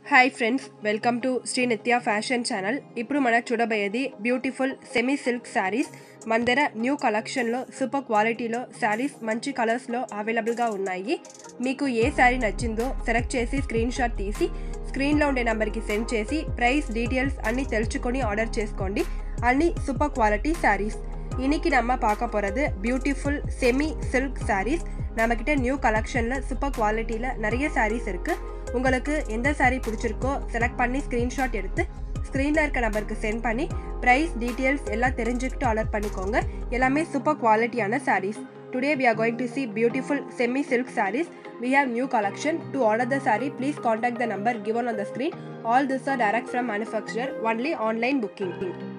Hi friends, welcome to Sri Nithya Fashion channel. ఇప్పుడు మనం చూడబోయేది బ్యూటిఫుల్ సెమీ సిల్క్ సారీస్. మన దగ్గర న్యూ కలెక్షన్ లో సూపర్ క్వాలిటీలో సారీస్ మంచి కలర్స్ లో అవైలబుల్ గా ఉన్నాయి. మీకు ఏ సారీ నచ్చిందో సెలెక్ట్ చేసి స్క్రీన్ షాట్ తీసి స్క్రీన్ లో ఉండే నంబర్ కి సెండ్ చేసి ప్రైస్ డీటెయిల్స్ అన్ని తెలుసుకొని ఆర్డర్ చేసుకోండి. అన్ని సూపర్ క్వాలిటీ సారీస్. இன்னைக்கு நம்ம பார்க்க போறது பியூட்டிஃபுல் செமி சில்க் சாரீஸ். நம்மகிட்ட நியூ கலெக்ஷன்ல சூப்பர் குவாலிட்டியில நிறைய சாரீஸ் இருக்கு. உங்களுக்கு எந்த சாரீ பிடிச்சிருக்கோ செலக்ட் பண்ணி ஸ்கிரீன்ஷாட் எடுத்து ஸ்க்ரீன்ல இருக்க நம்பருக்கு சென்ட் பண்ணி பிரைஸ் டீடைல்ஸ் எல்லாம் தெரிஞ்சுக்கிட்டு ஆர்டர் பண்ணிக்கோங்க. எல்லாமே சூப்பர் குவாலிட்டியான saris. Today we are going to see beautiful semi silk sarees. We have new collection. To order the saree, please contact the number given on the screen. All these are direct from manufacturer, only online booking.